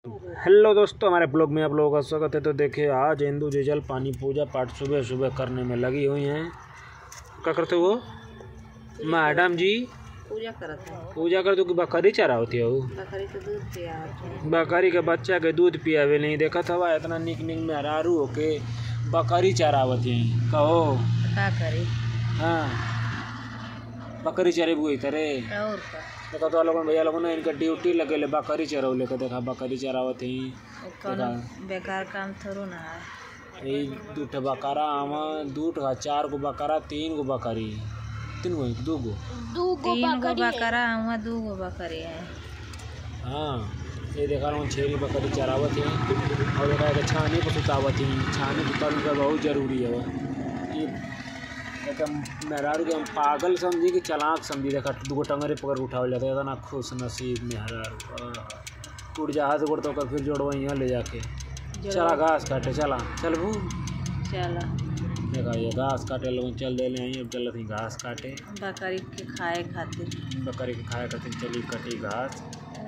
Hello दोस्तों, हमारे blog में आप लोगों का स्वागत है। तो देखिए, आज हिंदू जीजल पानी पूजा पाठ सुबह सुबह करने में लगी हुई हैं। क्या करते हो मैडम जी? पूजा करते हो कि बकरी चरा होती है? बकरी तो दूध पिया, बकरी के बच्चा के दूध पियावे नहीं देखा था। इतना निक निक मेहरारू होके बकरी चरावत है। कहो क्या करी? हाँ, बकरी चरे बुई तरह और देखा तो लोगों भैया लोगों ने इनका ड्यूटी लगे ले बकरी चरौले के देखा बकरी चरावत ही। बेकार काम थोड़ो ना है। यही दूठ बकरा आमा दूठ का 4 गो बकरा 3 गो बकरी 3 गो 2 गो 3 गो बकरा हुआ 2 गो बकरी है। हाँ, ये देखा लोग छेरी बकरी चरावत है और देखा है छानी पर सुतावत ही। छानी सुताने का बहुत जरूरी है। ये मेहरारू के हम पागल समझी कि चलाक समझी। देखा 2 गो टंगरे पकड़ उठावल जाता है। इतना खुश नसीब मेहरारू टूट जा हाथ गोड़ तो कर फिर जोड़वा यहाँ ले जाके चला घास काटे। चला चल भू चला देखा ये घास काटे लोग चल दे ले। अब चल घास काटे बकरी के खाए खातिर। बकरी के खाए खातिर चली कटी घास।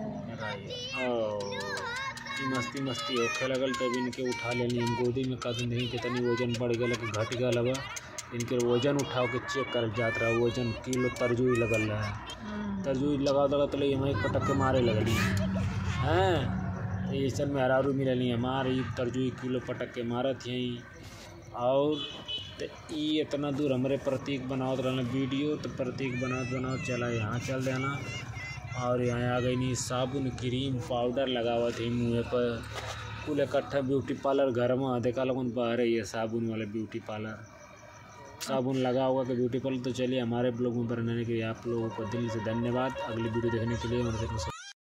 मस्ती मस्ती होखे लगल तब इनके उठा लेनी गोदी में। कद नहीं कितनी वजन बढ़ गया कि घट गया लगा। इनके वजन उठाओ के चेक कर जात रहा। वजन किलो तरजुई लगल रहा है। तरजुई लगा तो ले हमें पटक के मारे लगली हैं। ये सब मेहरारू मिलनी हमारी तरजुई किलो पटक के मारत यहीं। और ये इतना दूर हमारे प्रतीक बनावत रहना वीडियो। तो प्रतीक बनावत चला यहाँ चल देना। और यहाँ आ गई नहीं साबुन क्रीम पाउडर लगावत है मुँह पर। कुल इकट्ठा ब्यूटी पार्लर घर में देखा लोगन बाहर है। साबुन वाले ब्यूटी पार्लर साबुन लगा होगा कि ब्यूटी पार्लर। तो चलिए हमारे ब्लॉग में बनाने के लिए आप लोगों को दिल से धन्यवाद। अगली वीडियो देखने के लिए हमारे